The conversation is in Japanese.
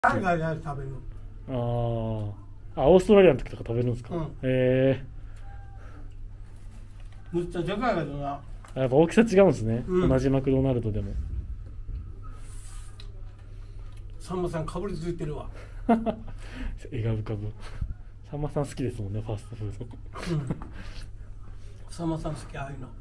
海外で食べる。 あオーストラリアの時とか食べるんですか？ むっちゃでかいけどな。 やっぱ大きさ違うんですね、同じマクドナルドでも。 さんまさんかぶりついてるわ。 笑顔浮かぶ。さんまさん好きですもんね、ファストフード。 さんまさん好き、ああいうの。